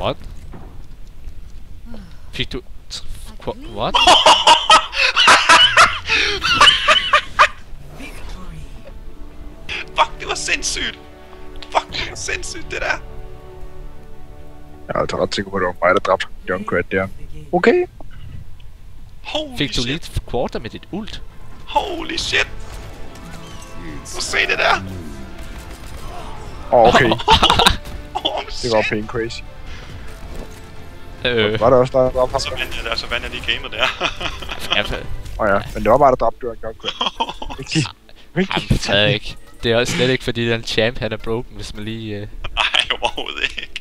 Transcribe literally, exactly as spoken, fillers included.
What? Fik du... What? Fuck, det var sindssygt! Fuck, det var sindssygt, det der! Jeg er altså ret sikker på, at det var mig, der dræbte Junkrat der. Okay. Holy Fik du shit. lige quarter med dit ult? Holy shit! Prøv at se det der! Åh, oh, okay. Oh, Det var pænt crazy. Øh... Var der også der, der dræbte ham Så der? vandt jeg der, så vandt jeg lige gamet der. Altså... Åh ja, men det var bare der dræbte Junkrat. Vigtigt. Jamen, det er ikke. Det er også slet ikke, fordi den champ, han er broken, hvis man lige... Øh... Nej, overhovedet ikke.